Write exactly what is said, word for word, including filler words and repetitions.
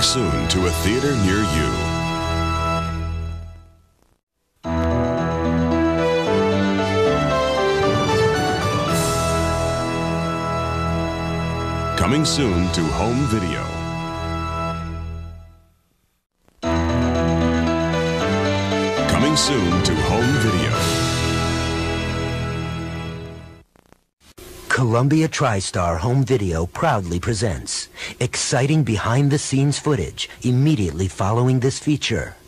Coming soon to a theater near you. Coming soon to home video. Coming soon to home video. Columbia TriStar Home Video proudly presents exciting behind-the-scenes footage immediately following this feature.